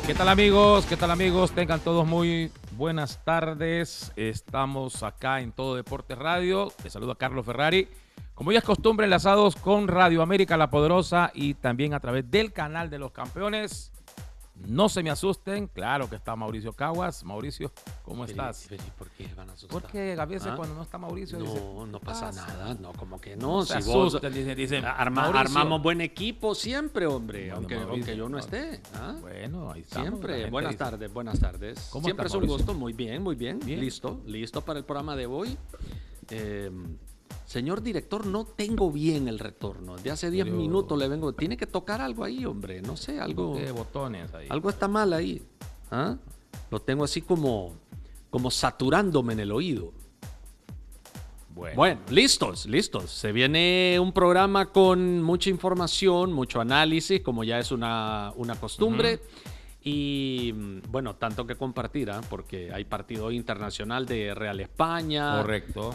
¿Qué tal amigos? ¿Qué tal amigos? Tengan todos muy buenas tardes. Estamos acá en Todo Deportes Radio. Les saluda Carlos Ferrari. Como ya es costumbre, enlazados con Radio América La Poderosa y también a través del canal de los campeones. No se me asusten, claro que está Mauricio Caguas. Mauricio, ¿cómo estás? ¿Por qué van a asustar? Porque a veces cuando no está Mauricio no, dice, no pasa nada, no, como que no no. se Si vos asusten, dicen, armamos buen equipo siempre, hombre, Bueno, aunque Mauricio, yo no esté. ¿Ah? Bueno, ahí estamos. Siempre, buenas tardes. ¿Cómo Siempre está, es un Mauricio? gusto, muy bien. Bien. Listo para el programa de hoy. Señor director, no tengo bien el retorno. De hace 10 minutos le vengo. Tiene que tocar algo ahí, hombre. No sé, algo. ¿Qué botones ahí? Algo está mal ahí. ¿Ah? Lo tengo así como saturándome en el oído. Bueno, listos. Se viene un programa con mucha información, mucho análisis, como ya es una costumbre. Y bueno, tanto que compartir, ¿eh? Porque hay partido internacional de Real España. Correcto.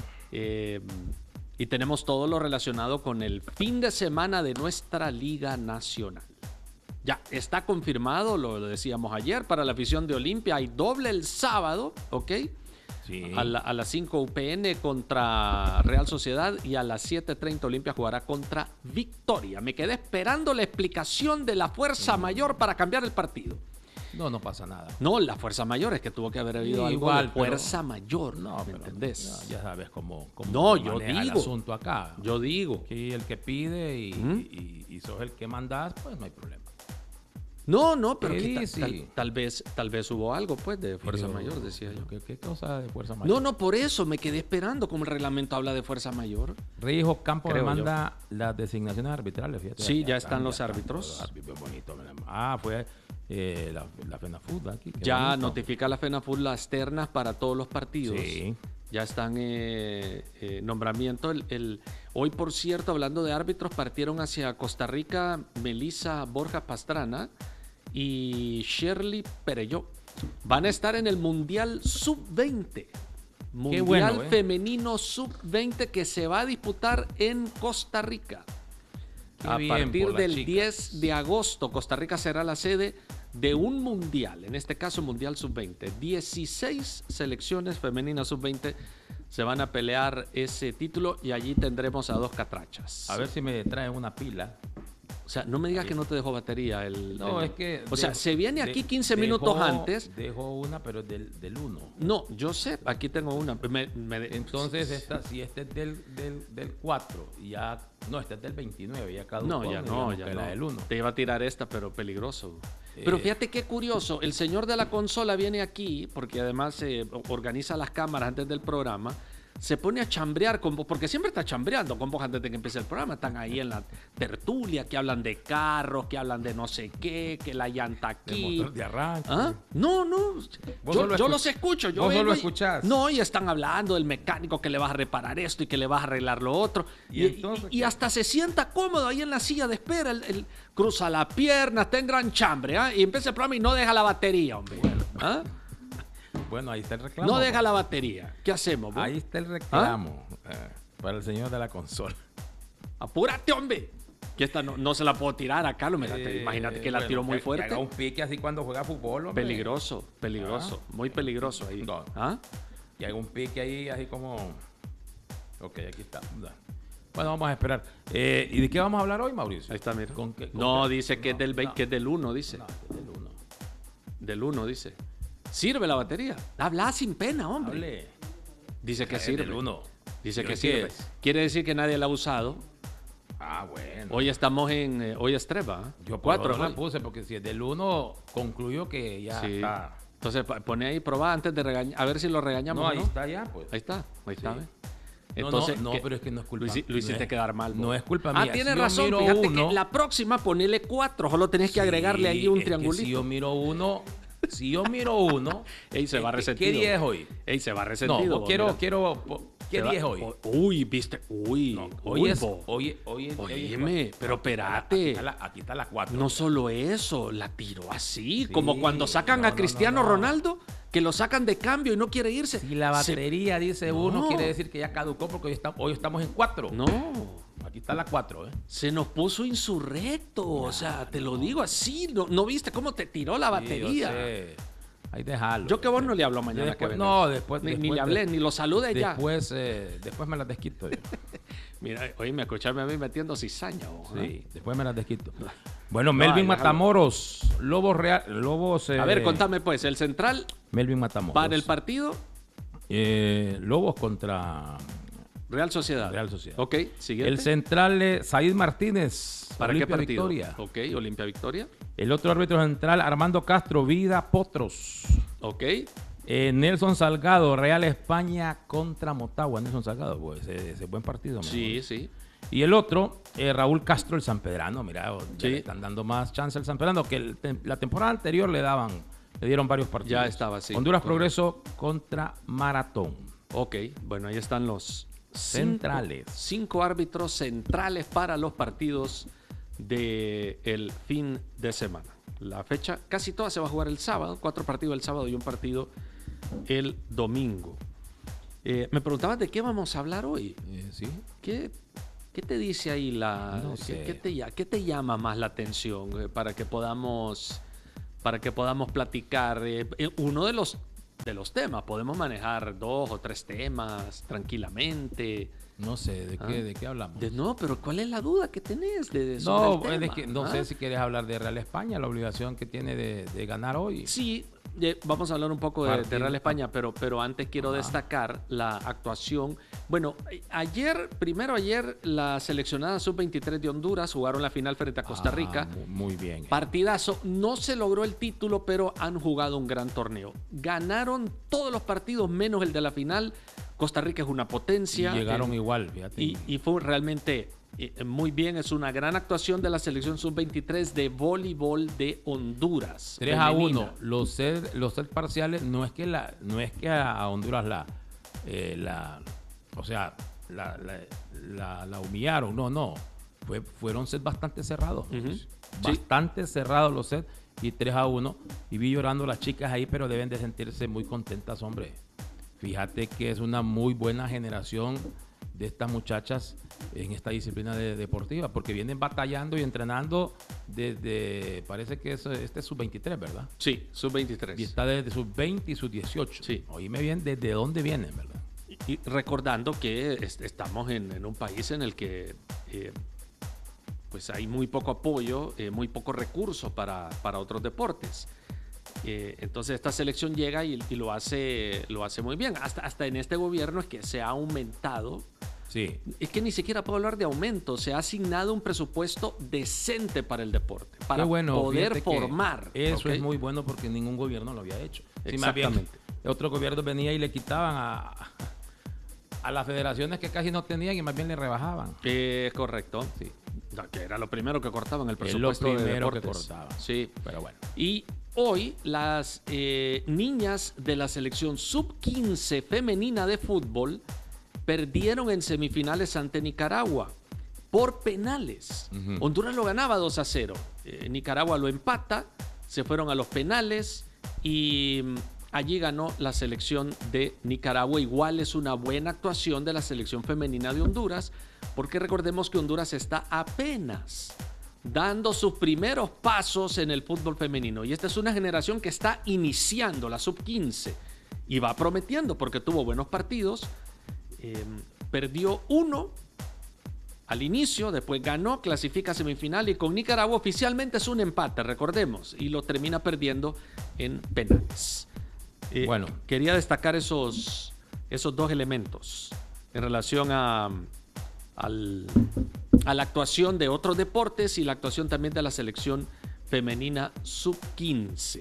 Y tenemos todo lo relacionado con el fin de semana de nuestra Liga Nacional. Ya está confirmado, lo decíamos ayer, para la afición de Olimpia. Hay doble el sábado, ¿ok? Sí. A las 5 UPN contra Real Sociedad y a las 7:30 Olimpia jugará contra Victoria. Me quedé esperando la explicación de la fuerza mayor para cambiar el partido. No pasa nada. No, la fuerza mayor es que tuvo que haber habido Sí, algo igual, de fuerza mayor, No, ¿me pero entendés? Ya sabes cómo No, se yo maneja el digo. asunto acá. Yo digo. Aquí el que pide y sos el que mandás, pues no hay problema. No, pero Sí, que sí. tal vez hubo algo, pues, de fuerza mayor, decía yo. ¿Qué cosa de fuerza mayor? No, por eso me quedé esperando como el reglamento habla de fuerza mayor. Rijo Campo Creo demanda las designaciones arbitrales. Fíjate, Sí, ya están los árbitros. Los árbitros bonitos. Fue la FENAFUT aquí. Qué Ya bonito. notifica la FENAFUT las ternas para todos los partidos. Sí. Ya están nombramiento. Hoy, por cierto, hablando de árbitros, partieron hacia Costa Rica Melissa Borja Pastrana y Shirley Perelló. Van a estar en el Mundial Sub-20. Mundial bueno, Femenino Sub-20 que se va a disputar en Costa Rica. Qué A bien partir por las del chicas. 10 de agosto, Costa Rica será la sede de un mundial, en este caso Mundial Sub-20. 16 selecciones femeninas Sub-20 se van a pelear ese título y allí tendremos a dos catrachas. A ver si me traen una pila. O sea, no me digas que no te dejó batería. Es que... O sea, se viene aquí 15 minutos antes. Dejo una, pero es del 1. No, yo sé, aquí tengo una. Entonces, si este es del 4, ya... No, este es del 29, ya caducó. No, ya no. La del 1. Te iba a tirar esta, pero peligroso. Pero fíjate qué curioso, el señor de la consola viene aquí, porque además organiza las cámaras antes del programa, se pone a chambrear con vos, porque siempre está chambreando con vos antes de que empiece el programa. Están ahí en la tertulia, que hablan de carros, que hablan de no sé qué, que la llanta aquí. El motor de arranque. ¿Ah? No. Yo los escucho. Vos solo escuchás. No, y están hablando del mecánico que le vas a reparar esto y que le vas a arreglar lo otro. Y hasta se sienta cómodo ahí en la silla de espera. Él cruza la pierna, está en gran chambre. ¿Ah? Y empieza el programa y no deja la batería, hombre. ¿Ah? Bueno, ahí está el reclamo. No deja la batería. ¿Qué hacemos, vos? Ahí está el reclamo para el señor de la consola. ¡Apúrate, hombre! Que esta no se la puedo tirar a Carlos. Imagínate que la tiró muy fuerte. Que haga un pique así cuando juega fútbol, hombre. Peligroso. Muy peligroso ahí. No. ¿Ah? Y haga un pique ahí así como... Ok, aquí está. Bueno, vamos a esperar. ¿Y de qué vamos a hablar hoy, Mauricio? Ahí está, mira. ¿Con qué? Dice que es del 20, que es del 1, dice. No, es del 1. Del 1, dice. ¿Sirve la batería? Habla sin pena, hombre. Hable. Dice que Es sirve. del 1. Dice que ¿Qué sirve. es? Quiere decir que nadie la ha usado. Bueno. Hoy estamos en... hoy es Treva. ¿Eh? Yo 4 la puse porque si es del 1, concluyo que ya Sí. está. Entonces pone ahí, probá antes de regañar. A ver si lo regañamos No, o ahí no. está ya, pues. Ahí está. ¿Ve? Entonces, no, pero es que no es culpa. Lo hiciste quedar mal. No vos. es culpa mía. Tienes Si yo razón. miro Fíjate uno- que la próxima ponele 4. Solo tenés que agregarle ahí un triangulito. Si yo miro uno, Ey, se va ¿qué resentido. día es hoy? Ey, se va No, resentido. vos, mira. ¿qué día es hoy? Uy, viste. Uy, No, uy, hoy vos. Óyeme, pero espérate. Aquí está la 4. No solo eso, la tiró así, Sí, como cuando sacan no, a Cristiano no. Ronaldo, que lo sacan de cambio y no quiere irse. Si la batería, dice uno, quiere decir que ya caducó porque hoy estamos en 4. No. Aquí está la 4, ¿eh? Se nos puso insurrecto, o sea, te lo digo así. ¿No viste cómo te tiró la batería? Sí, yo sé. Ahí déjalo. Yo que vos no le hablo mañana. Después, ni le hablé, ni lo salude ya. Después me las desquito yo. Mira, oíme, escucharme a mí metiendo cizaña. Sí, después me las desquito. Bueno, Melvin Matamoros, Lobos. A ver, contame pues, el central. Melvin Matamoros. Para el partido. Lobos contra Real Sociedad. Ok, siguiente. El central, Said Martínez. ¿Para Olimpia qué partido? Victoria. Ok, Olimpia Victoria. El otro árbitro central, Armando Castro, Vida Potros. Ok. Nelson Salgado, Real España contra Motagua. Nelson Salgado, pues ese buen partido. Sí, sí. Y el otro, Raúl Castro, el sanpedrano. Mira, sí. le están dando más chance al sanpedrano, que la temporada anterior le dieron varios partidos. Ya estaba, sí. Honduras Progreso contra Maratón. Ok, bueno, ahí están los centrales. 5 árbitros centrales para los partidos del fin de semana. La fecha casi toda se va a jugar el sábado, 4 partidos el sábado y un partido el domingo. Me preguntabas de qué vamos a hablar hoy. Sí. ¿Qué te dice ahí No sé. ¿Qué te llama más la atención para que podamos platicar? Uno de los temas, podemos manejar 2 o 3 temas tranquilamente. No sé, ¿de qué hablamos? No, pero ¿cuál es la duda que tenés no sé si quieres hablar de Real España, la obligación que tiene de ganar hoy. Sí, vamos a hablar un poco de Real España, pero antes quiero destacar la actuación. Bueno, ayer la seleccionada sub-23 de Honduras jugaron la final frente a Costa Rica. Muy bien. Partidazo. No se logró el título, pero han jugado un gran torneo. Ganaron todos los partidos menos el de la final. Costa Rica es una potencia. Y llegaron igual, fíjate. Y fue realmente muy bien. Es una gran actuación de la selección sub-23 de voleibol de Honduras. 3-1. Los set parciales no es que a Honduras la humillaron. No. Fueron sets bastante cerrados. Bastante cerrados los sets. Y 3-1. Y vi llorando a las chicas ahí, pero deben de sentirse muy contentas, hombre. Fíjate que es una muy buena generación de estas muchachas en esta disciplina deportiva, porque vienen batallando y entrenando desde, parece que este es sub-23, ¿verdad? Sí, sub-23. Y está desde sub-20 y sub-18. Sí. Oíme bien desde dónde vienen, ¿verdad? Y recordando que estamos en un país en el que pues hay muy poco apoyo, muy poco recurso para otros deportes. Entonces esta selección llega y lo hace muy bien. Hasta en este gobierno es que se ha aumentado. Sí. Es que ni siquiera puedo hablar de aumento. Se ha asignado un presupuesto decente para el deporte, para poder formar. Eso es muy bueno porque ningún gobierno lo había hecho. Exactamente. Otro gobierno venía y le quitaban a las federaciones que casi no tenían y más bien le rebajaban. Correcto. Sí. Que era lo primero que cortaban el presupuesto de deportes. Que cortaban. Sí. Pero bueno. Y hoy las niñas de la selección sub-15 femenina de fútbol perdieron en semifinales ante Nicaragua por penales. Honduras lo ganaba 2-0. Nicaragua lo empata, se fueron a los penales y allí ganó la selección de Nicaragua. Igual es una buena actuación de la selección femenina de Honduras, porque recordemos que Honduras está apenas dando sus primeros pasos en el fútbol femenino. Y esta es una generación que está iniciando la sub-15 y va prometiendo porque tuvo buenos partidos. Perdió 1 al inicio, después ganó, clasifica a semifinal y con Nicaragua oficialmente es un empate, recordemos, y lo termina perdiendo en penales. Bueno, quería destacar esos 2 elementos en relación a la actuación de otros deportes y la actuación también de la selección femenina sub-15.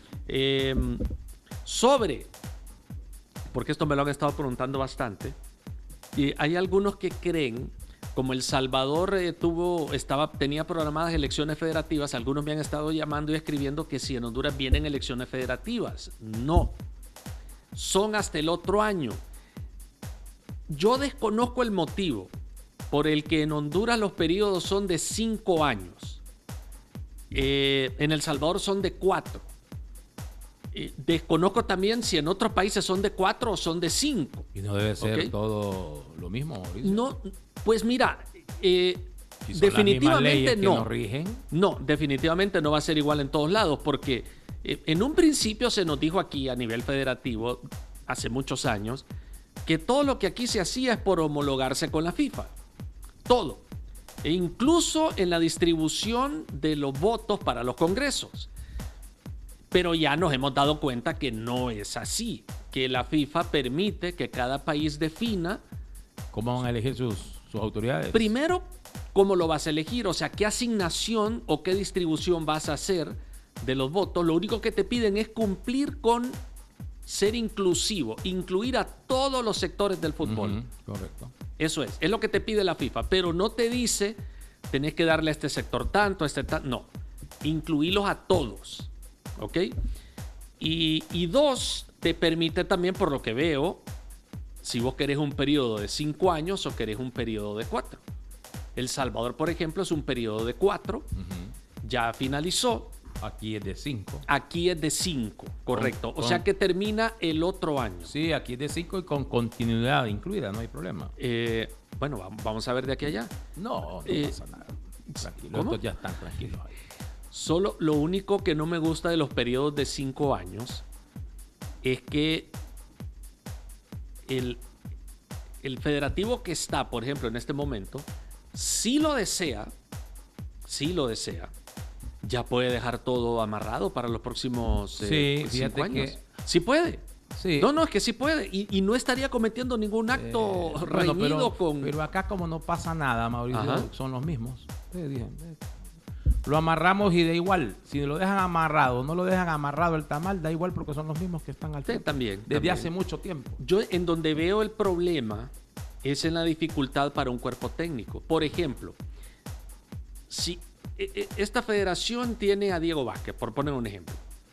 Porque esto me lo han estado preguntando bastante, y hay algunos que creen, como El Salvador tenía programadas elecciones federativas, algunos me han estado llamando y escribiendo que si en Honduras vienen elecciones federativas. No, son hasta el otro año. Yo desconozco el motivo por el que en Honduras los periodos son de 5 años. En El Salvador son de 4. Desconozco también si en otros países son de 4 o son de 5. Y no debe ser ¿Okay? todo lo mismo, Mauricio. No, pues mira, Si son definitivamente las mismas leyes no. que nos rigen. No, definitivamente no va a ser igual en todos lados, porque en un principio se nos dijo aquí a nivel federativo, hace muchos años, que todo lo que aquí se hacía es por homologarse con la FIFA. Todo. E incluso en la distribución de los votos para los congresos. Pero ya nos hemos dado cuenta que no es así, que la FIFA permite que cada país defina. ¿Cómo van a elegir sus autoridades? Primero, ¿cómo lo vas a elegir? O sea, ¿qué asignación o qué distribución vas a hacer de los votos? Lo único que te piden es cumplir con ser inclusivo, incluir a todos los sectores del fútbol. Correcto. Eso es lo que te pide la FIFA, pero no te dice, tenés que darle a este sector tanto, a este tanto. No, incluirlos a todos, ¿ok? Y dos, te permite también, por lo que veo, si vos querés un periodo de 5 años o querés un periodo de 4. El Salvador, por ejemplo, es un periodo de 4, ya finalizó. Aquí es de 5. Aquí es de 5, correcto. O sea que termina el otro año. Sí, aquí es de 5 y con continuidad incluida, no hay problema. Bueno, vamos a ver de aquí a allá. No pasa nada. Tranquilo, ¿cómo? estos ya están tranquilos ahí. Solo lo único que no me gusta de los periodos de 5 años es que el federativo que está, por ejemplo, en este momento, si lo desea, ya puede dejar todo amarrado para los próximos 5 años. Sí puede. Sí. No, es que sí puede. Y no estaría cometiendo ningún acto reñido con... Pero acá como no pasa nada, Mauricio, Ajá. son los mismos. Lo amarramos y da igual. Si lo dejan amarrado, no lo dejan amarrado el tamal, da igual porque son los mismos que están al frente. También. Desde hace mucho tiempo. Yo en donde veo el problema es en la dificultad para un cuerpo técnico. Por ejemplo, si esta federación tiene a Diego Vázquez, por poner un ejemplo.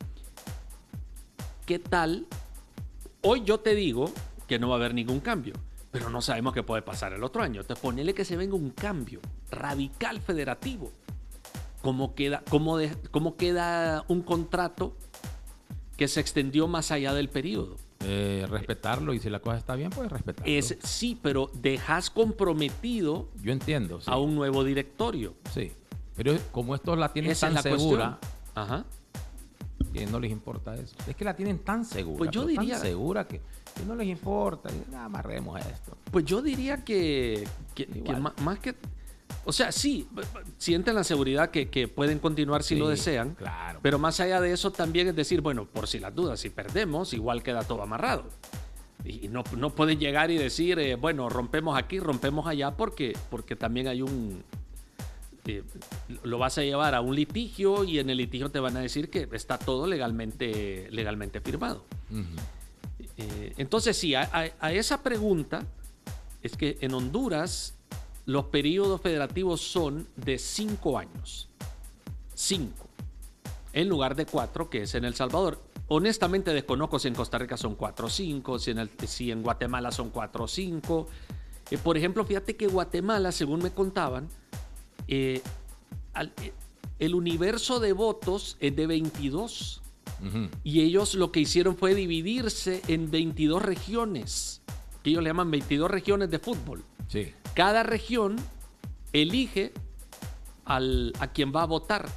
¿Qué tal? Hoy yo te digo que no va a haber ningún cambio, pero no sabemos qué puede pasar el otro año. Entonces ponele que se venga un cambio radical federativo. ¿Cómo queda un contrato que se extendió más allá del periodo? Respetarlo, y si la cosa está bien, pues respetarlo. Sí, pero dejas comprometido Yo entiendo, sí. a un nuevo directorio. Sí, pero como estos la tienen Esa tan es la segura, Ajá. que no les importa eso. Es que la tienen tan segura, Pues yo pero diría- tan segura que no les importa. Y, amarremos esto. Pues yo diría que Igual. más que... O sea, sí, sienten la seguridad que pueden continuar si Sí, lo desean. claro. Pero más allá de eso también es decir, bueno, por si las dudas, si perdemos, igual queda todo amarrado. Y no pueden llegar y decir, bueno, rompemos aquí, rompemos allá, porque también hay un... lo vas a llevar a un litigio y en el litigio te van a decir que está todo legalmente firmado. Entonces sí, a esa pregunta es que en Honduras los periodos federativos son de 5 años. 5. En lugar de 4, que es en El Salvador. Honestamente desconozco si en Costa Rica son 4 o 5, si en Guatemala son 4 o 5. Por ejemplo, fíjate que Guatemala, según me contaban, el universo de votos es de 22. Y ellos lo que hicieron fue dividirse en 22 regiones, que ellos le llaman 22 regiones de fútbol. Sí. Cada región elige a quien va a votar.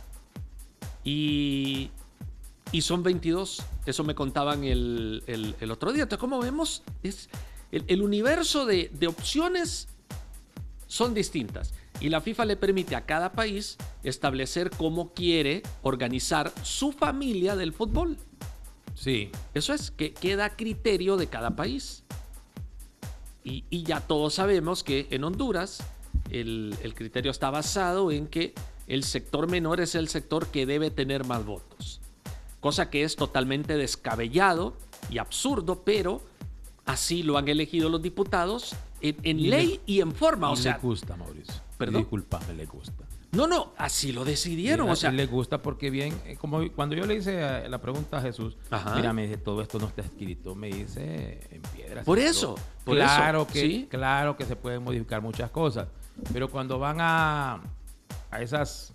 Y son 22. Eso me contaban el otro día. Entonces, como vemos, es el universo de opciones son distintas. Y la FIFA le permite a cada país establecer cómo quiere organizar su familia del fútbol. Sí. Eso es, que queda a criterio de cada país. Y ya todos sabemos que en Honduras el criterio está basado en que el sector menor es el sector que debe tener más votos. Cosa que es totalmente descabellado y absurdo, pero así lo han elegido los diputados en ley y en forma. O sea, le gusta, Mauricio. ¿Perdón? Disculpame, le gusta. No, así lo decidieron. Sí, o sea, le gusta porque bien, como cuando yo le hice la pregunta a Jesús, Ajá. mira, me dice, todo esto no está escrito, me dice en piedras. Por y todo. eso. Claro que se pueden modificar muchas cosas, pero cuando van a esas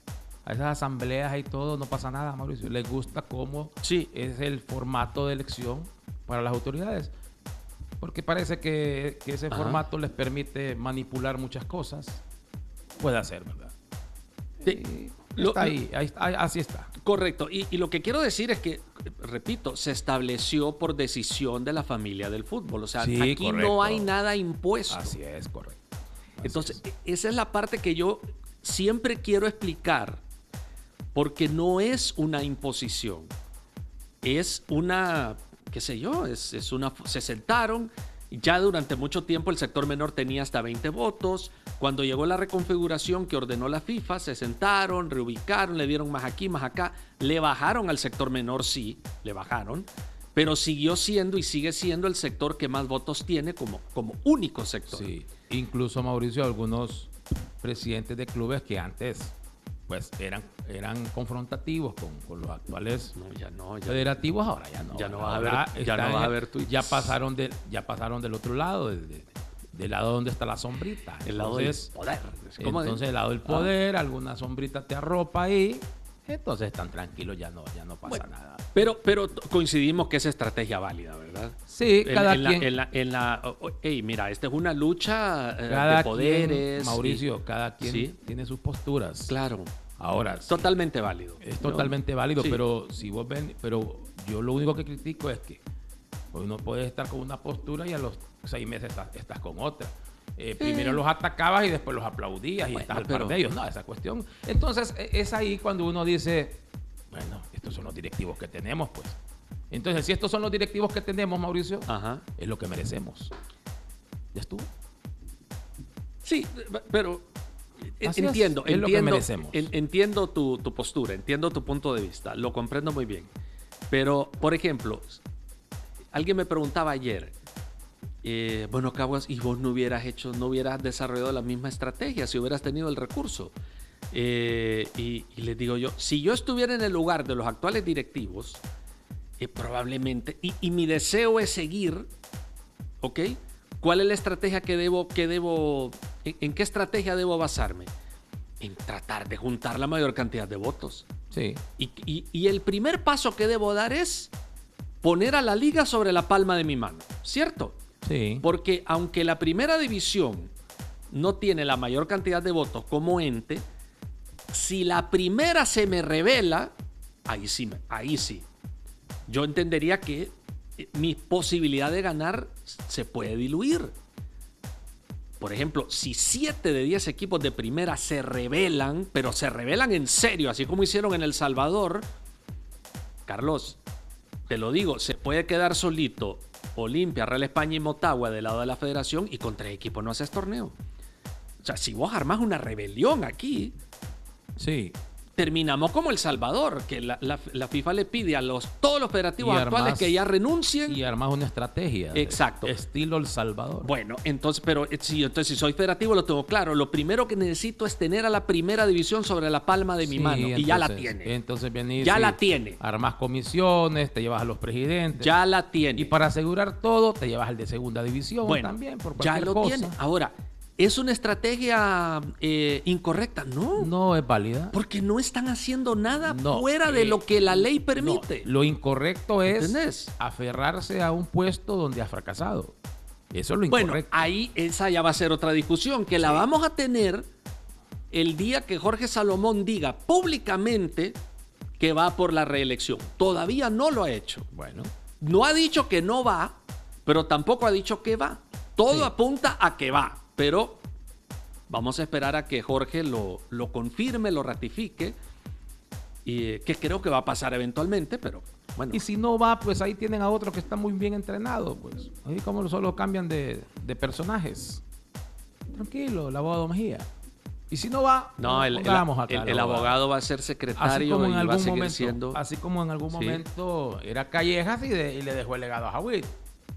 a esas asambleas y todo, no pasa nada, Mauricio. Les gusta cómo es el formato de elección para las autoridades. Porque parece que ese formato les permite manipular muchas cosas. Puede ser, ¿verdad? Sí. Está ahí, así está. Correcto. Y lo que quiero decir es que, repito, se estableció por decisión de la familia del fútbol. O sea, aquí correcto. No hay nada impuesto. Así es, correcto. Entonces, esa es la parte que yo siempre quiero explicar, porque no es una imposición. Es una, qué sé yo, se sentaron. Ya durante mucho tiempo el sector menor tenía hasta 20 votos. Cuando llegó la reconfiguración que ordenó la FIFA, se sentaron, reubicaron, le dieron más aquí, más acá. Le bajaron al sector menor, sí, le bajaron. Pero siguió siendo y sigue siendo el sector que más votos tiene como único sector. Sí, incluso, Mauricio, algunos presidentes de clubes que antes pues eran confrontativos con los actuales federativos, ahora ya no. Ya no vas a ver tweets. Ya pasaron del otro lado, del lado donde está la sombrita. El lado del poder. Entonces, el lado del poder, alguna sombrita te arropa ahí, entonces están tranquilos, ya no pasa nada. Pero coincidimos que es estrategia válida, ¿verdad? Sí, cada quien. Mira, esta es una lucha de poderes. Mauricio, cada quien tiene sus posturas. Claro. Ahora, totalmente válido. Es totalmente válido, pero si vos ven, pero yo lo único que critico es que uno puede estar con una postura y a los 6 meses estás con otra. Primero los atacabas y después los aplaudías y estás al par de ellos. No, esa cuestión. Entonces, es ahí cuando uno dice, bueno, estos son los directivos que tenemos, pues. Entonces, si estos son los directivos que tenemos, Mauricio, es lo que merecemos. Ya estuvo. Sí, pero entiendo tu postura, entiendo tu punto de vista, lo comprendo muy bien. Pero, por ejemplo, alguien me preguntaba ayer, bueno, Caguas, y vos no hubieras desarrollado la misma estrategia si hubieras tenido el recurso. Y les digo yo, si yo estuviera en el lugar de los actuales directivos, probablemente, y mi deseo es seguir, ¿ok? ¿Cuál es la estrategia en qué estrategia debo basarme? En tratar de juntar la mayor cantidad de votos. Sí. Y el primer paso que debo dar es poner a la liga sobre la palma de mi mano, ¿cierto? Sí. Porque aunque la primera división no tiene la mayor cantidad de votos como ente, si la primera se me revela, ahí sí. Yo entendería que mi posibilidad de ganar se puede diluir. Por ejemplo, si 7 de 10 equipos de primera se rebelan, pero se rebelan en serio, así como hicieron en El Salvador, Carlos, te lo digo, se puede quedar solito Olimpia, Real España y Motagua del lado de la federación y con 3 equipos no haces torneo. O sea, si vos armás una rebelión aquí, sí, terminamos como El Salvador, que la FIFA le pide a todos los federativos actuales que ya renuncien. Y armas una estrategia. Exacto. Estilo El Salvador. Bueno, entonces si soy federativo lo tengo claro. Lo primero que necesito es tener a la primera división sobre la palma de mi mano. Entonces, y ya la tiene. Entonces venís. Ya la tiene. Armas comisiones, te llevas a los presidentes. Ya la tiene. Y para asegurar todo, te llevas al de segunda división también. Por ya lo cosa. Tiene. Ahora, ¿es una estrategia incorrecta? No. No es válida. Porque no están haciendo nada fuera de lo que la ley permite. No. Lo incorrecto es ¿entendés? Aferrarse a un puesto donde ha fracasado. Eso es lo incorrecto. Bueno, ahí esa ya va a ser otra discusión, que la vamos a tener el día que Jorge Salomón diga públicamente que va por la reelección. Todavía no lo ha hecho. Bueno. No ha dicho que no va, pero tampoco ha dicho que va. Todo apunta a que va. Pero vamos a esperar a que Jorge lo confirme, lo ratifique, y que creo que va a pasar eventualmente, pero bueno. Y si no va, pues ahí tienen a otro que está muy bien entrenado, pues. Ahí como solo cambian de personajes. Tranquilo, el abogado Mejía. Y si no va, el abogado va a ser secretario y va a seguir siendo. Así como en algún momento era Callejas y le dejó el legado a Jawid.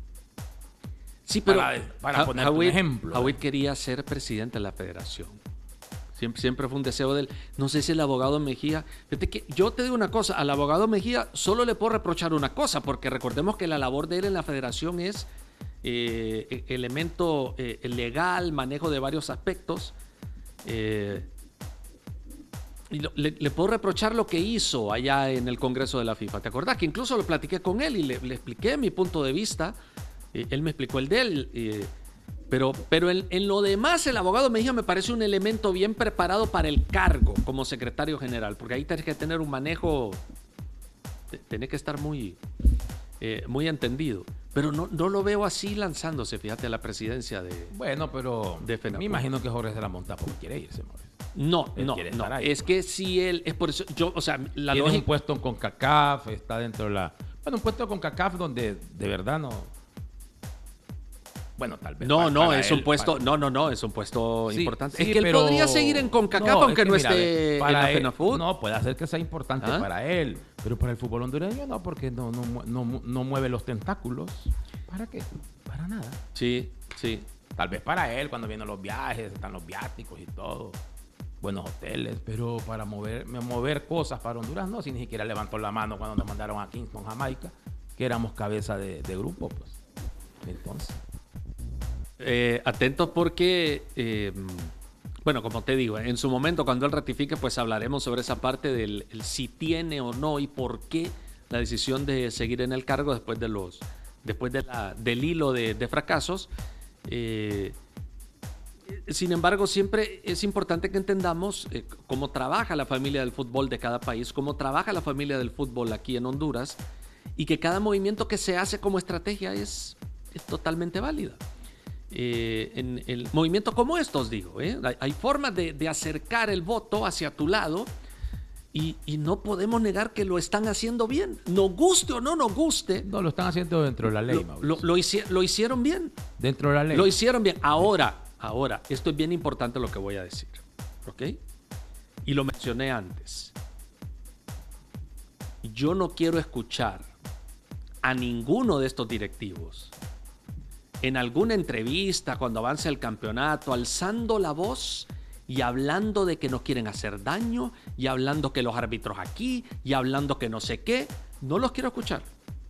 Sí, pero para poner un ejemplo. Jawid quería ser presidente de la federación. Siempre fue un deseo de él. No sé si el abogado Mejía... Fíjate que yo te digo una cosa, al abogado Mejía solo le puedo reprochar una cosa, porque recordemos que la labor de él en la federación es elemento legal, manejo de varios aspectos. le puedo reprochar lo que hizo allá en el Congreso de la FIFA. ¿Te acordás? Que incluso lo platiqué con él y le expliqué mi punto de vista. Él me explicó el de él. Pero en lo demás, el abogado me dijo, me parece un elemento bien preparado para el cargo como secretario general. Porque ahí tenés que tener un manejo, tenés que estar muy entendido. Pero no lo veo así lanzándose, fíjate, a la presidencia de Bueno, pero de FENAFUT. me imagino que Jorge de la Monta porque quiere irse, Mauricio. No. Ahí, es que si él, es por eso, la tiene lógica... un puesto en CONCACAF, está dentro de la... Bueno, un puesto en CONCACAF donde de verdad no... Bueno, tal vez. Es un puesto, es un puesto importante. Sí, es que él podría seguir en CONCACAF aunque no esté en la FENAFUT. No, puede hacer que sea importante para él, pero para el fútbol hondureño no, porque no mueve los tentáculos. ¿Para qué? Para nada. Sí. Tal vez para él, cuando vienen los viajes, están los viáticos y todo. Buenos hoteles, pero para mover cosas para Honduras no, si ni siquiera levantó la mano cuando nos mandaron a Kingston, Jamaica, que éramos cabeza de grupo, pues. Entonces... atentos porque, como te digo, en su momento cuando él ratifique, pues hablaremos sobre esa parte del si tiene o no y por qué la decisión de seguir en el cargo después del hilo de fracasos. Sin embargo, siempre es importante que entendamos cómo trabaja la familia del fútbol de cada país, cómo trabaja la familia del fútbol aquí en Honduras, y que cada movimiento que se hace como estrategia es totalmente válida. En el movimiento como estos, digo, hay formas de acercar el voto hacia tu lado y no podemos negar que lo están haciendo bien, nos guste o no nos guste. No, lo están haciendo dentro de la ley, lo hicieron bien. Dentro de la ley. Lo hicieron bien. Ahora, esto es bien importante lo que voy a decir, ¿ok? Y lo mencioné antes. Yo no quiero escuchar a ninguno de estos directivos en alguna entrevista cuando avance el campeonato alzando la voz y hablando de que no quieren hacer daño y hablando que los árbitros aquí y hablando que no sé qué. No los quiero escuchar.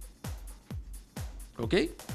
¿Ok?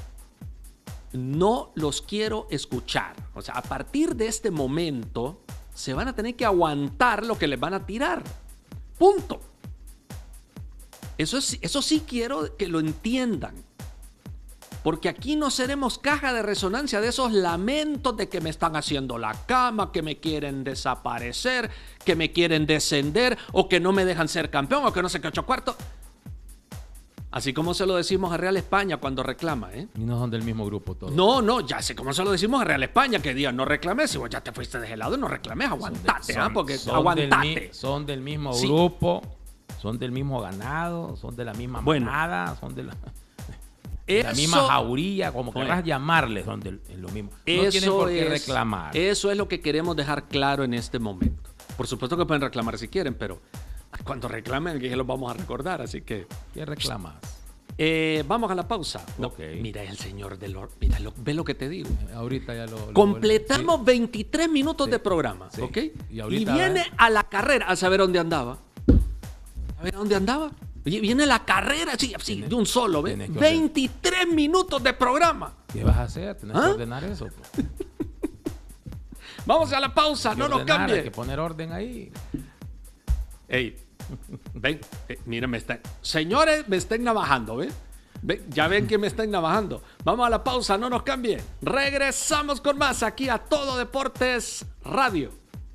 No los quiero escuchar. O sea, a partir de este momento se van a tener que aguantar lo que les van a tirar. Punto. Eso sí quiero que lo entiendan. Porque aquí no seremos caja de resonancia de esos lamentos de que me están haciendo la cama, que me quieren desaparecer, que me quieren descender o que no me dejan ser campeón o que no sé qué 8/4. Así como se lo decimos a Real España cuando reclama, ¿eh? Y no son del mismo grupo todos. No, ya sé cómo se lo decimos a Real España, que digan, no reclames, si vos ya te fuiste de ese lado, no reclames, aguantate, porque aguantate. Son del mismo grupo, son del mismo ganado, son de la misma manada, son de la misma jauría, como querrás llamarle, son lo mismo. No tienen por qué reclamar. Eso es lo que queremos dejar claro en este momento. Por supuesto que pueden reclamar si quieren, pero cuando reclamen, que los vamos a recordar, así que... ¿Qué reclamas? Vamos a la pausa. Okay. Mira el señor de Lord. Mira, ve lo que te digo. Ahorita ya lo completamos 23 minutos de programa, sí. ¿ok? Y viene a la carrera a saber dónde andaba. A ver dónde andaba. Viene la carrera, sí, de un solo, ¿ves? 23 minutos de programa. ¿Qué vas a hacer? Tienes que ordenar eso. Pues. Vamos a la pausa, no nos cambie. Hay que poner orden ahí. Ey, ven, miren, señores, me están navajando, ¿ven? Ya ven que me están navajando. Vamos a la pausa, no nos cambie. Regresamos con más aquí a Todo Deportes Radio.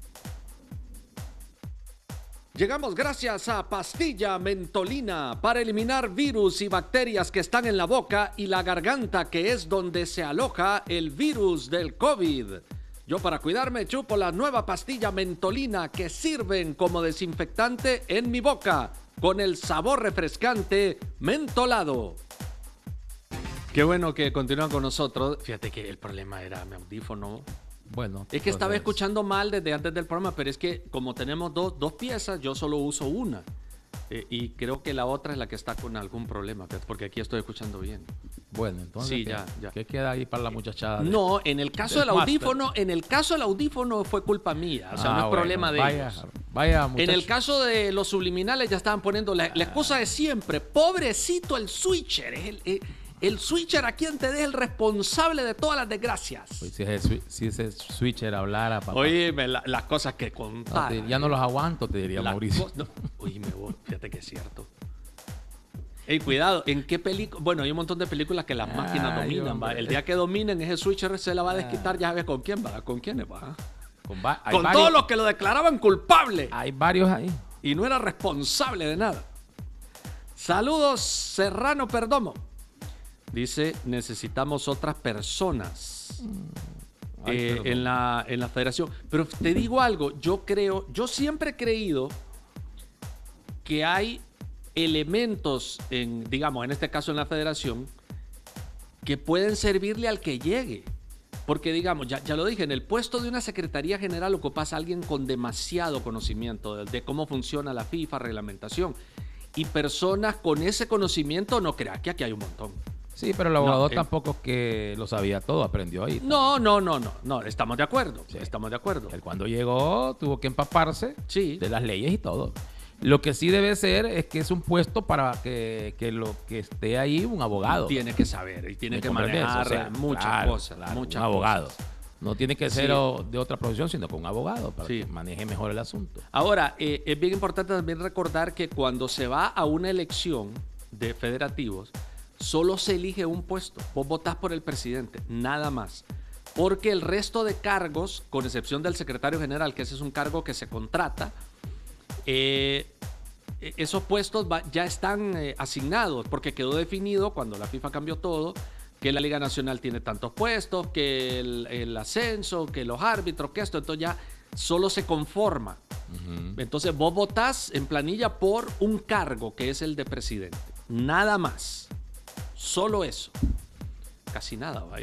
Llegamos gracias a Pastilla Mentolina para eliminar virus y bacterias que están en la boca y la garganta, que es donde se aloja el virus del COVID. Yo, para cuidarme, chupo la nueva pastilla Mentolina que sirven como desinfectante en mi boca con el sabor refrescante mentolado. Qué bueno que continúan con nosotros. Fíjate que el problema era mi audífono. Bueno, es que estaba escuchando mal desde antes del programa, pero es que como tenemos dos piezas, yo solo uso una. Y creo que la otra es la que está con algún problema, porque aquí estoy escuchando bien. Bueno, entonces, sí, ya. ¿Qué queda ahí para la muchachada? No, en el caso del audífono, fue culpa mía. O sea, no es problema de ellos. Vaya, muchacho. En el caso de los subliminales ya estaban poniendo la excusa de siempre. Pobrecito el switcher. El switcher a quien te deje el responsable de todas las desgracias. Pues si ese switcher hablara, papá. Oíme, las cosas que contar. No, ya no los aguanto, te diría Mauricio. Oíme, fíjate que es cierto. Ey, cuidado, ¿en qué película? Bueno, hay un montón de películas que las máquinas dominan, ¿va? El día que dominen, ese switcher se la va a desquitar, ya sabes con quién va, con quiénes va. Con todos los que lo declaraban culpable. Hay varios ahí. Y no era responsable de nada. Saludos, Serrano Perdomo. Dice, necesitamos otras personas en la federación. Pero te digo algo, yo siempre he creído que hay elementos, digamos, en este caso en la federación, que pueden servirle al que llegue. Porque, digamos, ya lo dije, en el puesto de una secretaría general ocupas a alguien con demasiado conocimiento de cómo funciona la FIFA, reglamentación. Y personas con ese conocimiento, no creas que aquí hay un montón. Sí, pero el abogado tampoco es que lo sabía todo, aprendió ahí. No, estamos de acuerdo. Sí. Estamos de acuerdo. Él cuando llegó tuvo que empaparse de las leyes y todo. Lo que sí debe ser es que es un puesto para que lo que esté ahí un abogado. Tiene que saber y tiene que manejar muchas cosas. Un abogado. No tiene que ser de otra profesión, sino con un abogado para que maneje mejor el asunto. Ahora, es bien importante también recordar que cuando se va a una elección de federativos, solo se elige un puesto. Vos votás por el presidente, nada más. Porque el resto de cargos, con excepción del secretario general, que ese es un cargo que se contrata, esos puestos ya están asignados, porque quedó definido cuando la FIFA cambió todo, que la Liga Nacional tiene tantos puestos, que el ascenso, que los árbitros, que esto, entonces ya solo se conforma. Entonces vos votás en planilla por un cargo que es el de presidente, nada más, solo eso, casi nada, ¿va? Y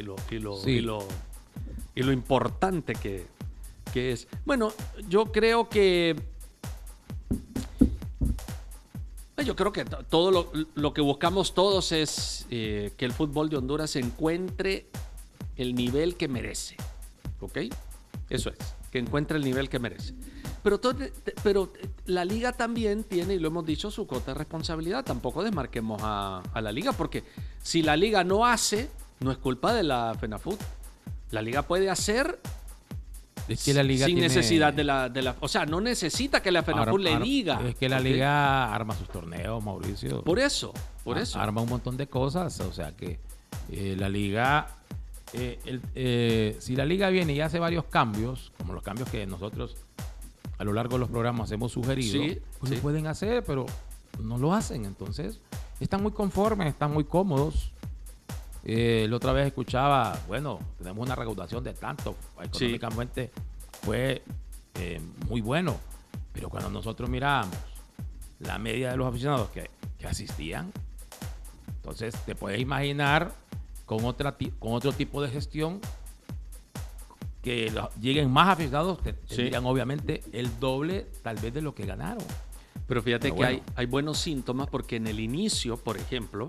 lo importante que es. Bueno, yo creo que todo lo que buscamos todos es que el fútbol de Honduras encuentre el nivel que merece. ¿Ok? Eso es, que encuentre el nivel que merece. Pero la liga también tiene, y lo hemos dicho, su cuota de responsabilidad. Tampoco desmarquemos a la liga, porque si la liga no hace, no es culpa de la FENAFUT. La liga puede hacer... Es que la liga sin necesidad de la... O sea, no necesita que la FENAFUT le diga. Es que la liga arma sus torneos, Mauricio. Por eso. Arma un montón de cosas. O sea que la liga... si la liga viene y hace varios cambios, como los cambios que nosotros a lo largo de los programas hemos sugerido, lo pueden hacer, pero no lo hacen. Entonces, están muy conformes, están muy cómodos. La otra vez escuchaba, bueno, tenemos una recaudación de tanto, económicamente fue muy bueno, pero cuando nosotros miramos la media de los aficionados que asistían, entonces te puedes imaginar con otro tipo de gestión que lleguen más aficionados, tendrían obviamente el doble tal vez de lo que ganaron. Pero fíjate que hay buenos síntomas, porque en el inicio, por ejemplo,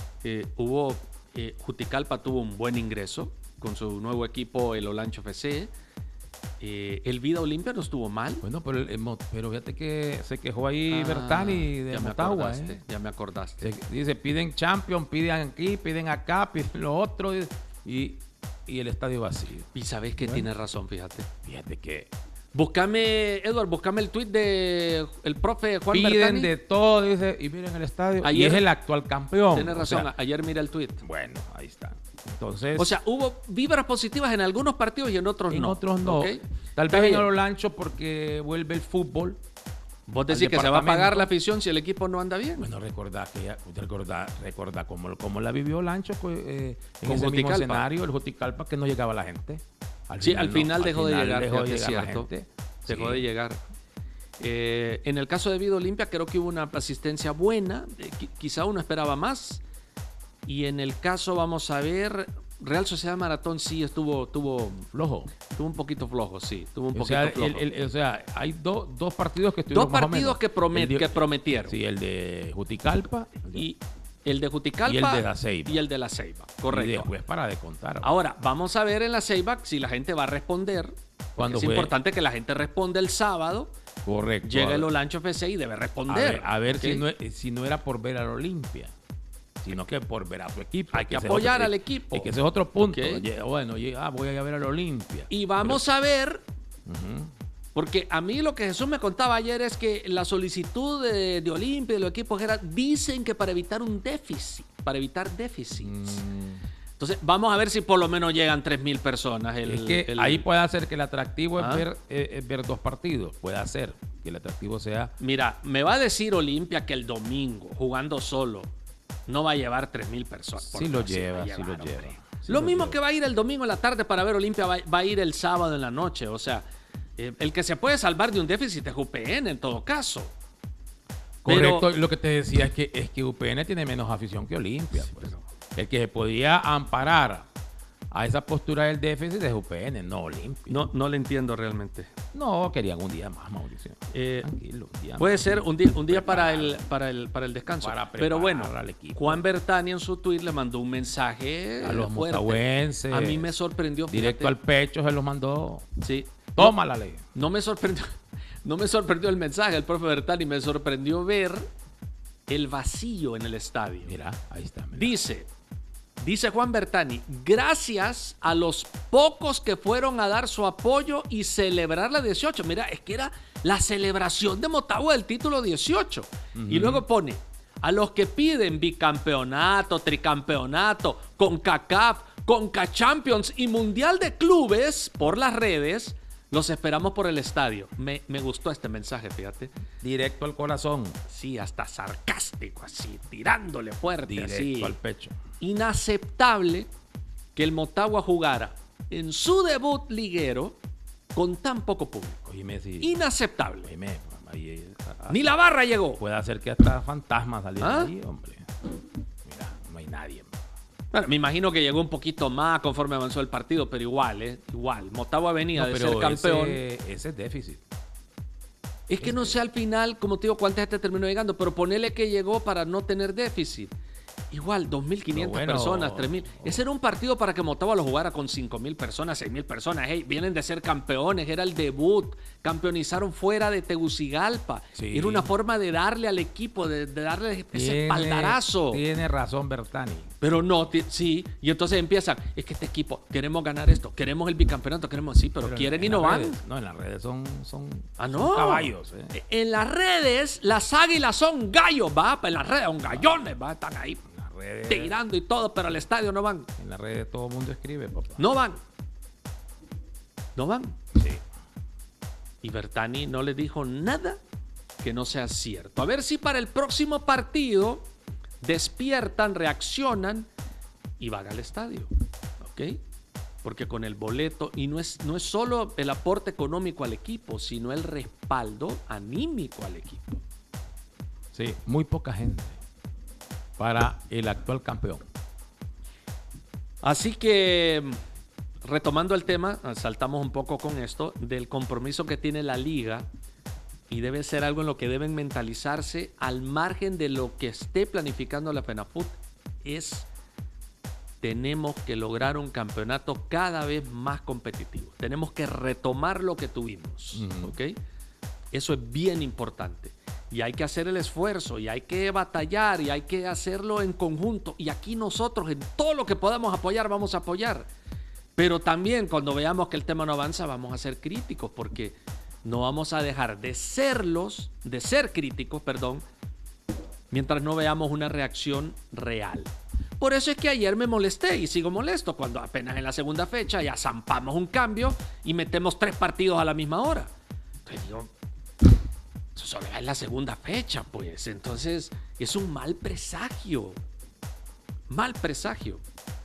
Juticalpa tuvo un buen ingreso con su nuevo equipo, el Olancho FC. El Vida Olimpia no estuvo mal. Bueno, pero fíjate que se quejó ahí Bertani de Motagua. Ya me acordaste. Dice, piden Champions, piden aquí, piden acá, piden lo otro y el estadio vacío. Y sabes que tiene razón, fíjate. Fíjate que... Búscame el tuit del profe Juan Piden Bertani. De todo, dice, y miren el estadio. Ayer, y es el actual campeón. Tienes razón, ayer mira el tuit. Bueno, ahí está. Entonces... O sea, hubo vibras positivas en algunos partidos y en otros no. En otros no. ¿Okay? Tal vez en el Olancho porque vuelve el fútbol. ¿Vos decís que se va a pagar la afición si el equipo no anda bien? Bueno, recordá cómo la vivió Olancho en ese mismo escenario, el Juticalpa, que no llegaba la gente. Al final dejó de llegar, es cierto. Dejó de llegar. En el caso de Vida Olimpia creo que hubo una asistencia buena, quizá uno esperaba más. Y en el caso, vamos a ver, Real Sociedad Maratón sí estuvo flojo. Estuvo un poquito flojo, sí. Estuvo un poquito flojo. O sea, hay dos partidos que estuvieron dos partidos que prometieron. Sí, el de Juticalpa y el de Juticalpa y el de la Ceiba. Y el de la Ceiba, correcto. Y después para de contar. Ahora, vamos a ver en la Ceiba si la gente va a responder. Es importante que la gente responda el sábado. Correcto. Llega el Olancho FC y debe responder. A ver si no era por ver al Olimpia. sino que por ver a su equipo. Hay que apoyar al equipo. Y que ese es otro punto. Okay. Bueno, voy a ir a ver al Olimpia. Y vamos a ver, porque a mí lo que Jesús me contaba ayer es que la solicitud de Olimpia y de los equipos dicen que para evitar un déficit, para evitar déficits. Entonces, vamos a ver si por lo menos llegan 3,000 personas. Ahí puede hacer que el atractivo es ver 2 partidos. Puede hacer que el atractivo sea... Mira, me va a decir Olimpia que el domingo, jugando solo, no va a llevar 3,000 personas. Sí lo lleva. Lo mismo que va a ir el domingo en la tarde para ver Olimpia, va a ir el sábado en la noche. O sea, el que se puede salvar de un déficit es UPN en todo caso. Correcto, pero lo que te decía es que UPN tiene menos afición que Olimpia. Sí, pues. El que se podía amparar a esa postura del déficit es UPN, no Olimpia. No le entiendo realmente. No, querían un día más, Mauricio. Tranquilo, un día puede más, ser un día para el descanso. Pero bueno, Juan Bertani en su tweet le mandó un mensaje a los motahuenses. A mí me sorprendió. Directo al pecho se los mandó. Sí. Toma la ley. No me sorprendió el mensaje del profe Bertani, me sorprendió ver el vacío en el estadio. Mira, ahí está. Mira. Dice Juan Bertani, gracias a los pocos que fueron a dar su apoyo y celebrar la 18. Mira, es que era la celebración de Motagua del título 18. Y luego pone, a los que piden bicampeonato, tricampeonato, CONCACAF, CONCACHAMPIONS y Mundial de Clubes por las redes, los esperamos por el estadio. Me gustó este mensaje, fíjate. Directo al corazón. Sí, hasta sarcástico, así, tirándole fuerte. Directo así. Al pecho. Inaceptable que el Motagua jugara en su debut liguero con tan poco público. Oíme, sí. Inaceptable. Ahí, ni la barra llegó. Puede hacer que hasta fantasmas salieran ahí, hombre. Mira, no hay nadie. Bueno, me imagino que llegó un poquito más conforme avanzó el partido, pero igual, igual. Motagua venía de ser campeón. Ese es déficit. Es que no sé al final, como te digo, cuánta gente terminó llegando, pero ponele que llegó para no tener déficit. Igual, 2,500 personas, 3,000. Ese era un partido para que Motagua lo jugara con 5,000 personas, 6,000 personas. Hey, vienen de ser campeones, era el debut. Campeonizaron fuera de Tegucigalpa. Sí. Era una forma de darle al equipo, de darle ese espaldarazo. Tiene razón Bertani. Pero no, sí. Y entonces empiezan, es que este equipo, queremos ganar esto, queremos el bicampeonato, queremos sí, pero quieren y no van. No, en las redes son no. Caballos. En las redes, las águilas son gallos, va. En las redes son gallones, va. Están ahí tirando y todo, pero al estadio no van. En las redes todo el mundo escribe, papá. No van. Sí. Y Bertani no le dijo nada que no sea cierto. A ver si para el próximo partido despiertan, reaccionan y van al estadio. ¿Ok? Porque con el boleto, y no es solo el aporte económico al equipo, sino el respaldo anímico al equipo. Sí, muy poca gente para el actual campeón. Así que, retomando el tema, saltamos un poco con esto, del compromiso que tiene la liga, y debe ser algo en lo que deben mentalizarse al margen de lo que esté planificando la FENAFUT, tenemos que lograr un campeonato cada vez más competitivo. Tenemos que retomar lo que tuvimos, ¿ok? Eso es bien importante. Y hay que hacer el esfuerzo, y hay que batallar, y hay que hacerlo en conjunto. Y aquí nosotros, en todo lo que podamos apoyar, vamos a apoyar. Pero también cuando veamos que el tema no avanza, vamos a ser críticos, porque no vamos a dejar de ser críticos, mientras no veamos una reacción real. Por eso es que ayer me molesté y sigo molesto cuando apenas en la segunda fecha ya zampamos un cambio y metemos 3 partidos a la misma hora. Entonces digo, eso solo es la segunda fecha, pues. Entonces es un mal presagio. Mal presagio.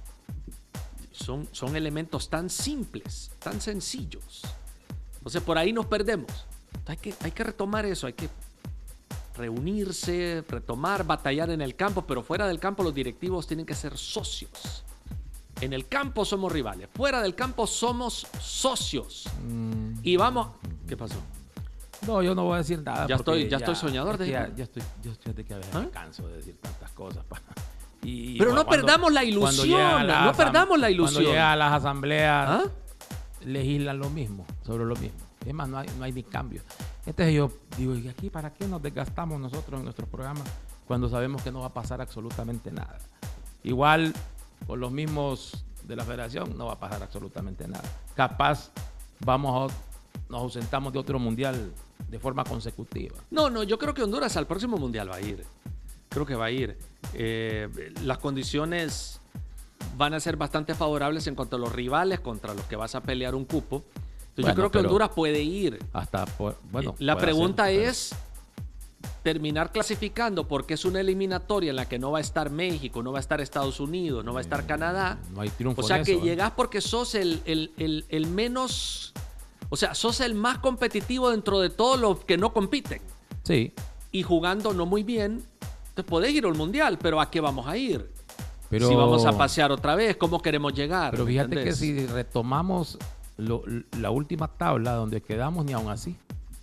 Son elementos tan simples, tan sencillos. Entonces por ahí nos perdemos. Hay que retomar eso, hay que reunirse, retomar, batallar en el campo, pero fuera del campo los directivos tienen que ser socios. En el campo somos rivales, fuera del campo somos socios. Y vamos... ¿Qué pasó? No, yo no voy a decir nada. Ya estoy soñador. Ya estoy que a veces me canso de decir tantas cosas. Pero no perdamos la ilusión, no perdamos la ilusión. Cuando llega a las asambleas, legislan lo mismo, sobre lo mismo. Es más, no hay ni cambio. Entonces yo digo, ¿y aquí para qué nos desgastamos nosotros en nuestros programas cuando sabemos que no va a pasar absolutamente nada. Igual, con los mismos de la federación, no va a pasar absolutamente nada. Capaz nos ausentamos de otro mundial de forma consecutiva. No, yo creo que Honduras al próximo mundial va a ir. Creo que va a ir. Las condiciones van a ser bastante favorables en cuanto a los rivales contra los que vas a pelear un cupo. Entonces yo creo que Honduras puede ir. La pregunta es terminar clasificando, porque es una eliminatoria en la que no va a estar México, no va a estar Estados Unidos, no va a estar Canadá. No hay triunfo. O sea en que eso, llegás porque sos el menos... O sea, sos el más competitivo dentro de todos los que no compiten. Sí. Y jugando no muy bien, te podés ir al mundial, pero ¿a qué vamos a ir? Pero, si vamos a pasear otra vez, ¿cómo queremos llegar? Pero fíjate que si retomamos la última tabla donde quedamos, ni aún así.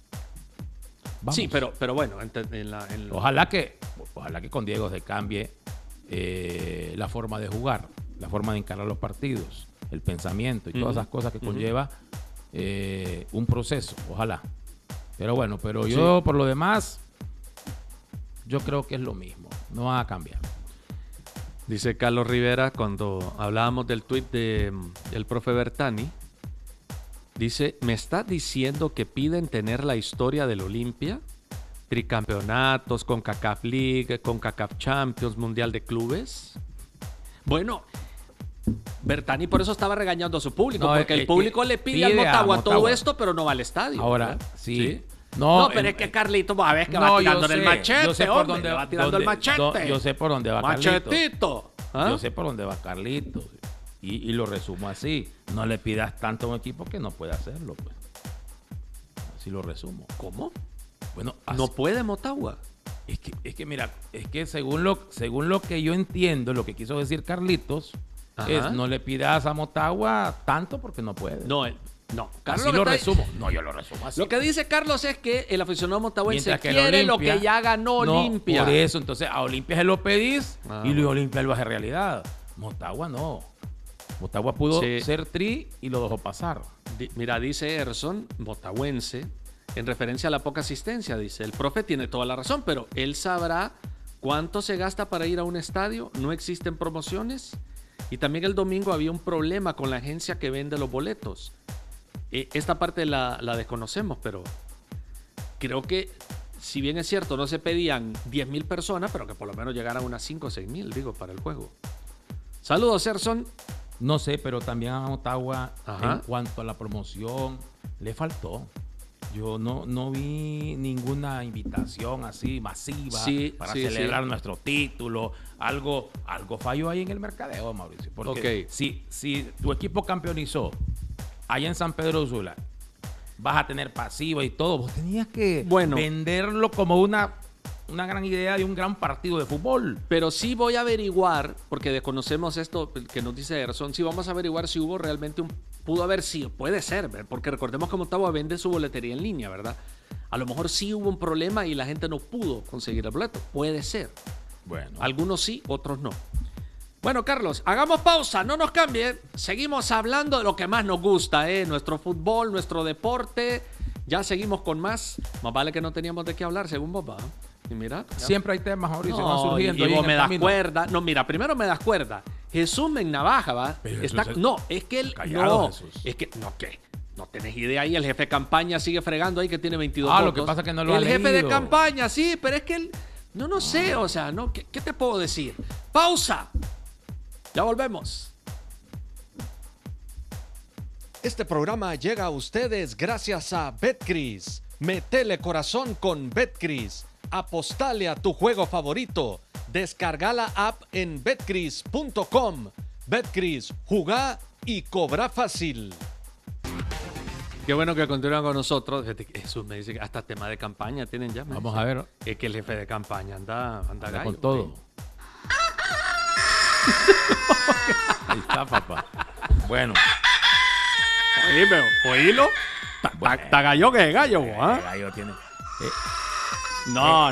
Vamos. Sí, pero bueno. Ojalá que con Diego se cambie la forma de jugar, la forma de encarar los partidos, el pensamiento y todas esas cosas que conlleva un proceso. Ojalá. Pero bueno, yo por lo demás, yo creo que es lo mismo. No va a cambiar. Dice Carlos Rivera, cuando hablábamos del tuit del profe Bertani, dice, ¿me está diciendo que piden tener la historia del Olimpia? Tricampeonatos, CONCACAF League, CONCACAF Champions, Mundial de Clubes. Bueno, Bertani por eso estaba regañando a su público, porque el público le pide al Motagua todo esto, pero no va al estadio. Ahora, sí. No, pero es que Carlito, a ver que va tirando el machete, yo sé por dónde va tirando el machete. Yo sé por dónde va Machetito. Yo sé por dónde va Carlito. Y lo resumo así. No le pidas tanto a un equipo que no puede hacerlo, pues. Así lo resumo. ¿Cómo? Bueno, no puede Motagua. Es que mira, según lo que yo entiendo, lo que quiso decir Carlitos, es no le pidas a Motagua tanto porque no puede. No, Carlos así lo resumo. No, yo lo resumo así. Lo que dice Carlos es que el aficionado motahuense quiere lo que ya ganó Olimpia. Por eso, entonces a Olimpia se lo pedís y Olimpia lo hace realidad. Motagua no. Motagua pudo ser tri y lo dejó pasar. Mira, dice Erson, motahuense, en referencia a la poca asistencia, dice, el profe tiene toda la razón, pero él sabrá cuánto se gasta para ir a un estadio, no existen promociones. Y también el domingo había un problema con la agencia que vende los boletos. Esta parte la desconocemos, pero creo que, si bien es cierto, no se pedían 10,000 personas, pero que por lo menos llegaran unas 5 o 6,000, digo, para el juego. Saludos, Erson. No sé, pero también a Motagua, en cuanto a la promoción, le faltó. Yo no vi ninguna invitación así masiva para celebrar nuestro título. Algo falló ahí en el mercadeo, Mauricio. Porque si tu equipo campeonizó allá en San Pedro Sula, vas a tener pasiva y todo. Vos tenías que venderlo como una gran idea de un gran partido de fútbol. Pero sí voy a averiguar, porque desconocemos esto que nos dice Erson, sí vamos a averiguar si hubo realmente pudo haber sido, puede ser, porque recordemos que Motagua vende su boletería en línea, ¿verdad? A lo mejor sí hubo un problema y la gente no pudo conseguir el boleto. Puede ser. Bueno. Algunos sí, otros no. Bueno, Carlos, hagamos pausa, no nos cambie. Seguimos hablando de lo que más nos gusta, nuestro fútbol, nuestro deporte. Ya seguimos con más. Más vale que no teníamos de qué hablar, según vos, ¿verdad? Y mira, siempre hay temas, Mauricio, van surgiendo. Y vos me das cuerda. No, mira, primero me das cuerda. Jesús Navaja, ¿va? Es que él... Callado, Jesús. Es que... No, ¿qué? No tenés idea ahí. El jefe de campaña sigue fregando ahí que tiene 22 votos. Lo que pasa es que no lo ha leído. El jefe de campaña, sí, pero es que él... No sé, o sea, no. ¿Qué te puedo decir? ¡Pausa! Ya volvemos. Este programa llega a ustedes gracias a Betcris. Metele corazón con Betcris. Apostale a tu juego favorito. Descarga la app en betcris.com. Betcris, jugá y cobra fácil. Qué bueno que continúan con nosotros. Jesús me dice que hasta tema de campaña tienen ya. Vamos a ver. Es que el jefe de campaña anda gallo, con todo. Ahí está, papá. Bueno. Oílo. Está gallo que es gallo, ¿ah? Gallo tiene... No.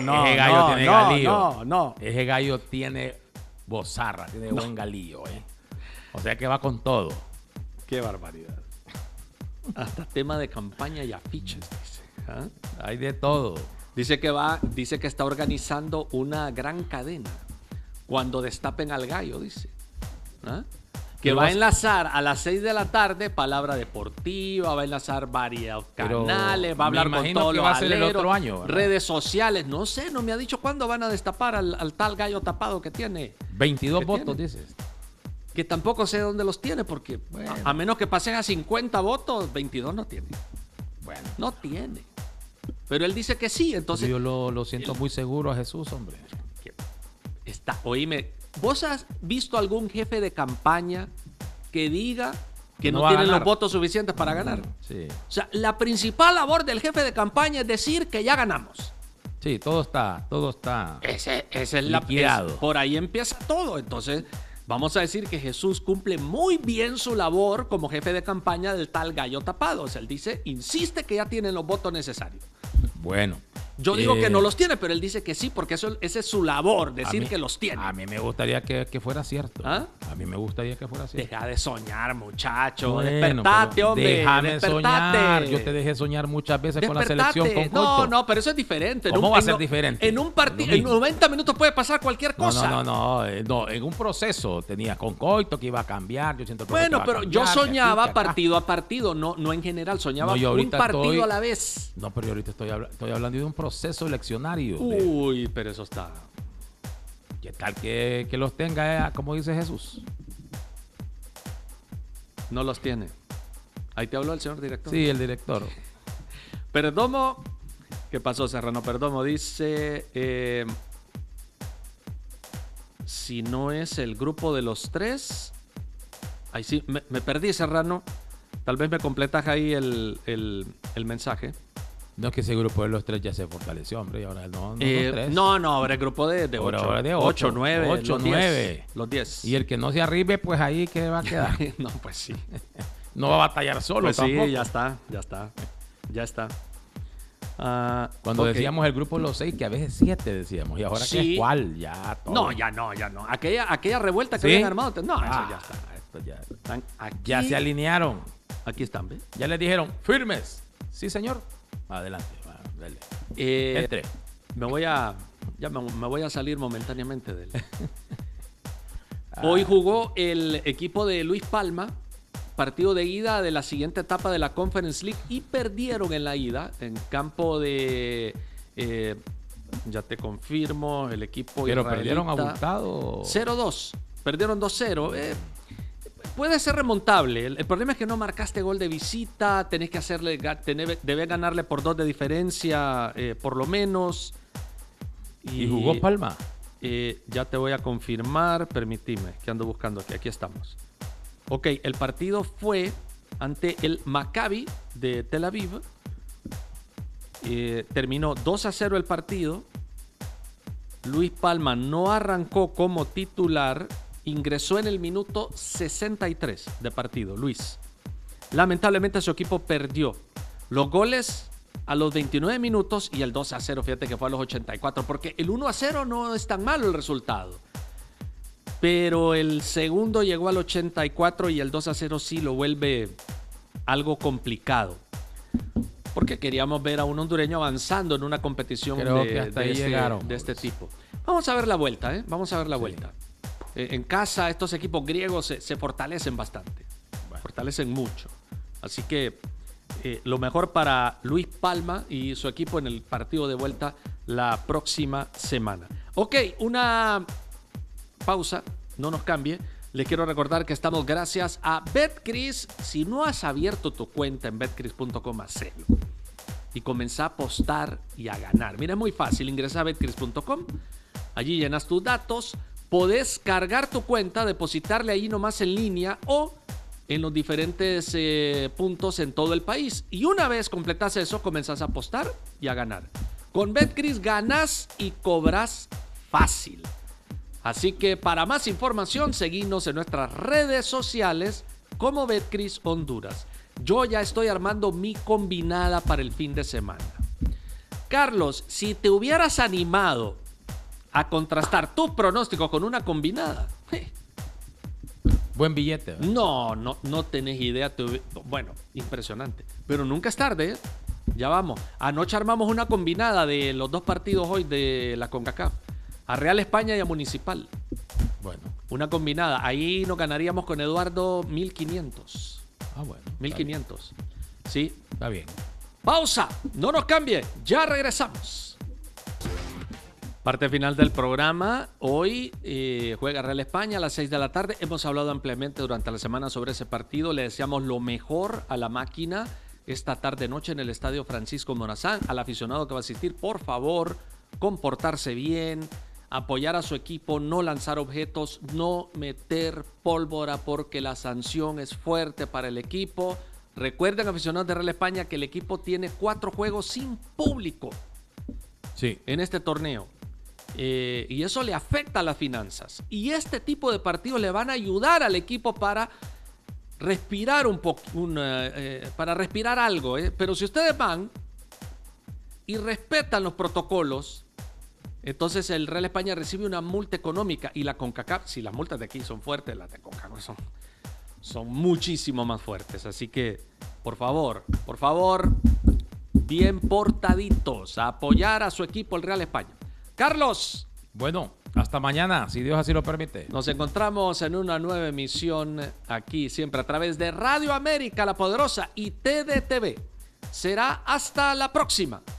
Ese gallo tiene bozarra, tiene buen galillo, O sea que va con todo. Qué barbaridad. Hasta tema de campaña y afiches, dice. Hay de todo. Dice que está organizando una gran cadena cuando destapen al gallo, dice. ¿Ah? Que va a enlazar a las 6 de la tarde Palabra Deportiva, va a enlazar varios canales, va a hablar con todos los aleros, redes sociales. No sé, no me ha dicho cuándo van a destapar al tal gallo tapado que tiene. 22 votos, dices. Que tampoco sé dónde los tiene, porque bueno, a menos que pasen a 50 votos, 22 no tiene. Bueno, no tiene. Pero él dice que sí, entonces... Yo lo siento muy seguro a Jesús, hombre. Oíme, ¿vos has visto algún jefe de campaña que diga que no tienen los votos suficientes para ganar? Sí. O sea, la principal labor del jefe de campaña es decir que ya ganamos. Sí, todo está Ese es liquidado. Por ahí empieza todo. Entonces, vamos a decir que Jesús cumple muy bien su labor como jefe de campaña del tal gallo tapado. O sea, él dice, insiste que ya tienen los votos necesarios. Bueno. Yo digo que no los tiene, pero él dice que sí, porque esa es su labor, decir que los tiene. A mí me gustaría que fuera cierto. ¿Ah? A mí me gustaría que fuera cierto. Deja de soñar, muchacho. Bueno, despertate, hombre. Déjame soñar. Yo te dejé soñar muchas veces con la selección con Coito. No, pero eso es diferente. ¿Cómo va a ser diferente? En un partido, en 90 minutos puede pasar cualquier cosa. No. En un proceso tenía con Coito que iba a cambiar. Yo siento que bueno, pero yo soñaba partido a partido, no en general. Soñaba un partido a la vez. No, pero yo ahorita estoy hablando de un proceso eleccionario. Uy, pero eso está... ¿Qué tal que los tenga, como dice Jesús? No los tiene. Ahí te habló el señor director. Sí, el director. Perdomo. ¿Qué pasó, Serrano? Perdomo dice... si no es el grupo de los tres... Ahí sí, me perdí, Serrano. Tal vez me completas ahí el mensaje. No es que ese grupo de los tres ya se fortaleció, hombre, y ahora no los tres. No, ahora el grupo de 8. Ahora de 8, 9, 8, 9. Los 10. Y el que no se arribe, pues ahí que va a quedar. No, pues sí. No va a batallar solo pues tampoco. Sí, ya está. Cuando decíamos el grupo de los 6, que a veces 7 decíamos. Y ahora sí. ¿qué es cuál? Ya todo. No, ya no. Aquella revuelta que habían armado. No, eso ya está. Esto ya se alinearon. Aquí están, ¿ves? Ya les dijeron, firmes. Sí, señor. Adelante, dale. Entre. Me voy a salir momentáneamente de él. Hoy jugó el equipo de Luis Palma, partido de ida de la siguiente etapa de la Conference League, y perdieron en la ida en campo de... ya te confirmo, el equipo pero israelita. ¿Perdieron abultado? 0-2. Perdieron 2-0. Puede ser remontable. El problema es que no marcaste gol de visita. Tenés que debes ganarle por 2 de diferencia, por lo menos. ¿Y jugó Palma? Ya te voy a confirmar. Permitime, que ando buscando aquí. Aquí estamos. Ok, el partido fue ante el Maccabi de Tel Aviv. Terminó 2-0 el partido. Luis Palma no arrancó como titular. Ingresó en el minuto 63 de partido, Luis. Lamentablemente su equipo perdió. Los goles a los 29 minutos y el 2-0, fíjate que fue a los 84, porque el 1-0 no es tan malo el resultado. Pero el segundo llegó al 84 y el 2-0 sí lo vuelve algo complicado. Porque queríamos ver a un hondureño avanzando en una competición de este tipo. Vamos a ver la vuelta, ¿eh? Vamos a ver la vuelta. En casa estos equipos griegos se fortalecen bastante, fortalecen mucho. Así que lo mejor para Luis Palma y su equipo en el partido de vuelta la próxima semana. Ok, una pausa, no nos cambie. Les quiero recordar que estamos gracias a Betcris. Si no has abierto tu cuenta en betcris.com, hacelo. Y comenzá a apostar y a ganar. Mira, es muy fácil. Ingresa a betcris.com. Allí llenas tus datos. Podés cargar tu cuenta, depositarle ahí nomás en línea o en los diferentes puntos en todo el país. Y una vez completas eso, comenzás a apostar y a ganar. Con Betcris ganás y cobras fácil. Así que para más información, seguinos en nuestras redes sociales como Betcris Honduras. Yo ya estoy armando mi combinada para el fin de semana. Carlos, si te hubieras animado a contrastar tu pronóstico con una combinada. Buen billete, ¿verdad? No tenés idea. Bueno, impresionante. Pero nunca es tarde, ¿eh? Ya vamos. Anoche armamos una combinada de los 2 partidos hoy de la CONCACAF. A Real España y a Municipal. Bueno. Una combinada. Ahí nos ganaríamos con Eduardo 1.500. Ah, bueno. 1.500. Sí. Está bien. Pausa. No nos cambie. Ya regresamos. Parte final del programa. Hoy juega Real España a las 6 de la tarde. Hemos hablado ampliamente durante la semana sobre ese partido. Le deseamos lo mejor a la máquina esta tarde-noche en el Estadio Francisco Morazán. Al aficionado que va a asistir, por favor, comportarse bien, apoyar a su equipo, no lanzar objetos, no meter pólvora porque la sanción es fuerte para el equipo. Recuerden, aficionados de Real España, que el equipo tiene 4 juegos sin público en este torneo. Y eso le afecta a las finanzas. Y este tipo de partidos le van a ayudar al equipo para respirar un poco, para respirar algo. Pero si ustedes van y respetan los protocolos, entonces el Real España recibe una multa económica. Y la CONCACAF, si las multas de aquí son fuertes, las de CONCACAF son muchísimo más fuertes. Así que, por favor, bien portaditos, a apoyar a su equipo, el Real España. Carlos. Bueno, hasta mañana, si Dios así lo permite. Nos encontramos en una nueva emisión aquí, siempre a través de Radio América, La Poderosa y TDTV. Será hasta la próxima.